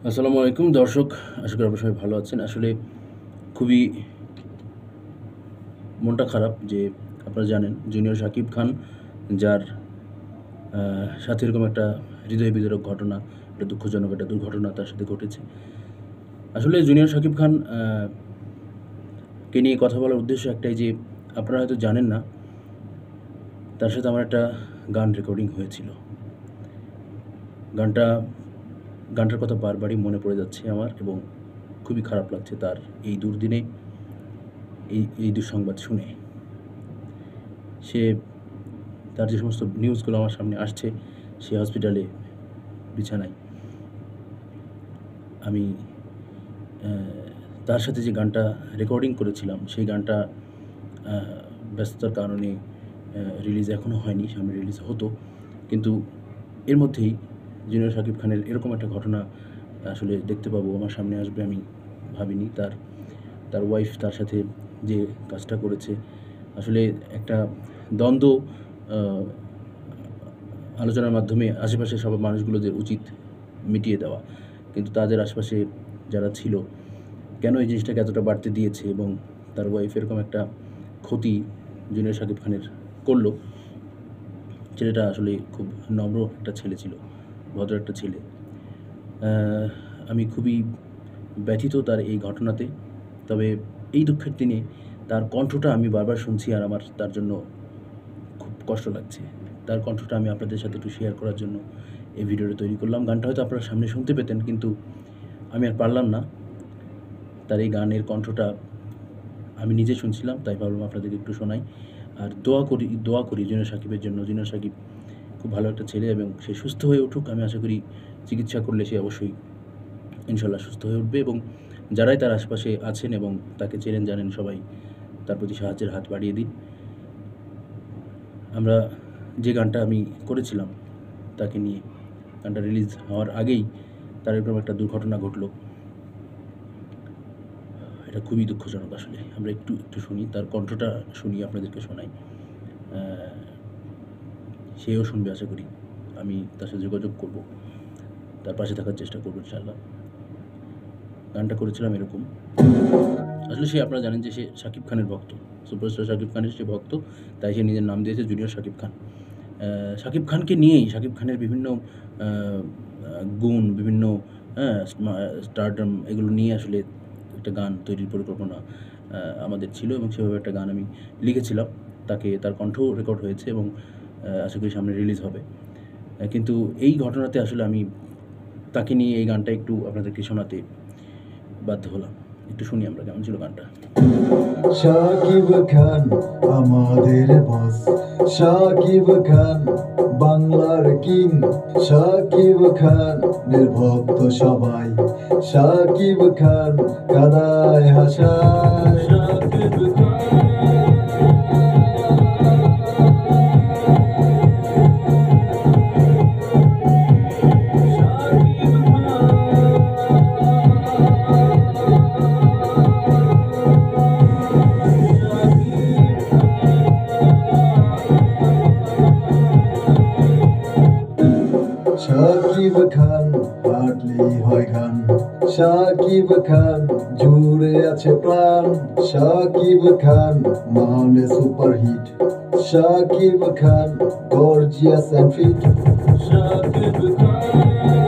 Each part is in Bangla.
আসসালামু আলাইকুম দর্শক, আশা করি আপনারা সবাই ভালো আছেন। আসলে খুবই মনটা খারাপ যে আপনারা জানেন জুনিয়র শাকিব খান যার সাথে এরকম একটা হৃদয় বিদারক ঘটনা, একটা দুঃখজনক একটা দুর্ঘটনা তার সাথে ঘটেছে। আসলে জুনিয়র শাকিব খান কে নিয়ে কথা বলার উদ্দেশ্য একটাই যে আপনারা হয়তো জানেন না, তার সাথে আমার একটা গান রেকর্ডিং হয়েছিল। গানটা গানটার কথা বারবারই মনে পড়ে যাচ্ছে আমার এবং খুবই খারাপ লাগছে তার এই দুর্দিনে এই দুঃসংবাদ শুনে। সে তার যে সমস্ত নিউজগুলো আমার সামনে আসছে, সে হসপিটালে বিছানায়। আমি তার সাথে যে গানটা রেকর্ডিং করেছিলাম, সেই গানটা ব্যস্ততার কারণে রিলিজ এখনও হয়নি, সামনে রিলিজ হতো। কিন্তু এর মধ্যেই জুনিয়র শাকিব খানের এরকম একটা ঘটনা আসলে দেখতে পাবো, আমার সামনে আসবে আমি ভাবিনি। তার ওয়াইফ তার সাথে যে কাজটা করেছে, আসলে একটা দ্বন্দ্ব আলোচনার মাধ্যমে আশেপাশের সব মানুষগুলোদের উচিত মিটিয়ে দেওয়া। কিন্তু তাদের আশেপাশে যারা ছিল, কেন এই জিনিসটাকে এতটা বাড়তে দিয়েছে এবং তার ওয়াইফ এরকম একটা ক্ষতি জুনিয়র শাকিব খানের করলো। ছেলেটা আসলে খুব নম্র একটা ছেলে ছিল, ভদ্র একটা ছেলে। আমি খুবই ব্যথিত তার এই ঘটনাতে। তবে এই দুঃখের দিনে তার কণ্ঠটা আমি বারবার শুনছি আর আমার তার জন্য খুব কষ্ট লাগছে। তার কণ্ঠটা আমি আপনাদের সাথে একটু শেয়ার করার জন্য এই ভিডিওটা তৈরি করলাম। গানটা হয়তো আপনারা সামনে শুনতে পেতেন, কিন্তু আমি আর পারলাম না। তার এই গানের কণ্ঠটা আমি নিজে শুনছিলাম, তাই ভাবলাম আপনাদেরকে একটু শোনাই। আর দোয়া করি জুনিয়র শাকিবের জন্য। জুনিয়র শাকিব খুব ভালো একটা ছেলে এবং সে সুস্থ হয়ে উঠুক। আমি আশা করি চিকিৎসা করলে সে অবশ্যই ইনশাল্লাহ সুস্থ হয়ে উঠবে এবং যারাই তার আশেপাশে আছেন এবং তাকে চেনেন জানেন, সবাই তার প্রতি সাহায্যের হাত বাড়িয়ে দিন। আমরা যে গানটা আমি করেছিলাম তাকে নিয়ে, গানটা রিলিজ হওয়ার আগেই তার এরকম একটা দুর্ঘটনা ঘটলো। এটা খুবই দুঃখজনক। আসলে আমরা একটু শুনি, তার কণ্ঠটা শুনি, আপনাদেরকে শোনাই। সেও শুনবে আশা করি। আমি তার সাথে যোগাযোগ করব, তার পাশে থাকার চেষ্টা করবো ইনশাআল্লাহ। গানটা করেছিলাম এরকম। আসলে আপনারা জানেন যে সে শাকিব খানের ভক্ত, সুপারস্টার শাকিব খানের সে ভক্ত, তাই সে নিজের নাম দিয়েছে জুনিয়র শাকিব খান। শাকিব খানকে নিয়েই, শাকিব খানের বিভিন্ন গুণ, বিভিন্ন স্টারডম, এগুলো নিয়ে আসলে একটা গান তৈরির পরিকল্পনা আমাদের ছিল এবং সেভাবে একটা গান আমি লিখেছিলাম। তার কণ্ঠ রেকর্ড হয়েছে এবং আশা করি সামনে রিলিজ হবে। কিন্তু এই ঘটনাতে আসলে আমি তাকে নিয়ে এই গানটা একটু আপনাদেরকে শোনাতে বাধ্য হলাম। একটু শুনি আমরা কেমন ছিল গানটা। শাকিব খান আমাদের বস, শাকিব খান বাংলার কিং, শাকিব খানের ভক্ত সবাই, শাকিব খান কাদায় হাসায়। শাকিব শাকিব খান হাঁটলেই হয় গান, শাকিব খান জুড়ে আছে প্রাণ, শাকিব খান মানে superhit, Shakib Khan gorgeous and fit. Shakib Khan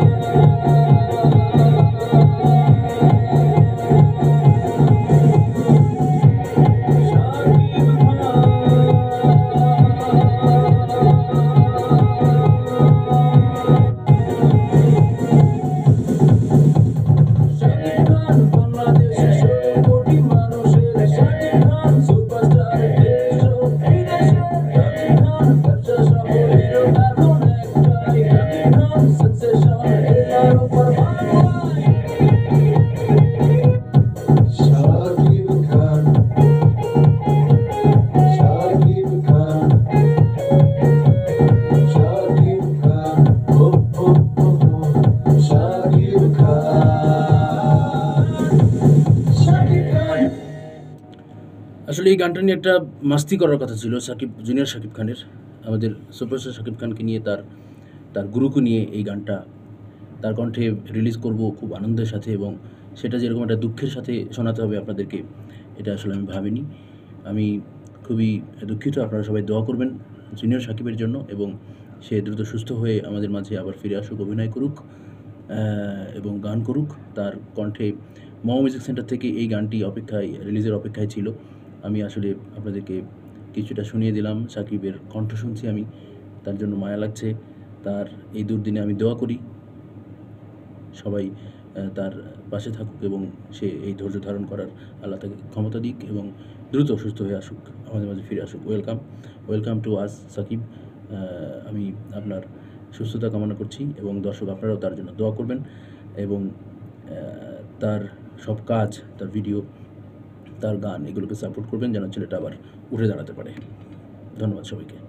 আসলে এই গানটা নিয়ে একটা মাস্তি করার কথা ছিল জুনিয়র শাকিব খানের, আমাদের সুপারস্টার শাকিব খানকে নিয়ে, তার গুরুকে নিয়ে এই গানটা তার কণ্ঠে রিলিজ করব খুব আনন্দের সাথে, এবং সেটা যেরকম একটা দুঃখের সাথে শোনাতে হবে আপনাদেরকে, এটা আসলে আমি ভাবিনি। আমি খুবই দুঃখিত। আপনারা সবাই দোয়া করবেন জুনিয়র সাকিবের জন্য, এবং সে দ্রুত সুস্থ হয়ে আমাদের মাঝে আবার ফিরে আসুক, অভিনয় করুক এবং গান করুক। তার কণ্ঠে মম মিউজিক সেন্টার থেকে এই গানটি রিলিজের অপেক্ষায় ছিল। আমি আসলে আপনাদেরকে কিছুটা শুনিয়ে দিলাম। সাকিবের কণ্ঠ শুনছি আমি, তার জন্য মায়া লাগছে। তার এই দুর্দিনে আমি দোয়া করি সবাই তার পাশে থাকুক, এবং সে এই ধৈর্য ধারণ করার আল্লাহ তাকে ক্ষমতা দিক, এবং দ্রুত সুস্থ হয়ে আসুক, আমাদের মাঝে ফিরে আসুক। Welcome to us Shakib. আমি আপনার সুস্থতা কামনা করছি, এবং দর্শক আপনারাও তার জন্য দোয়া করবেন, এবং তার সব কাজ, তার ভিডিও, তার গান, এগুলোকে সাপোর্ট করবেন যেন ছেলেটা আবার উঠে দাঁড়াতে পারে। ধন্যবাদ সবাইকে।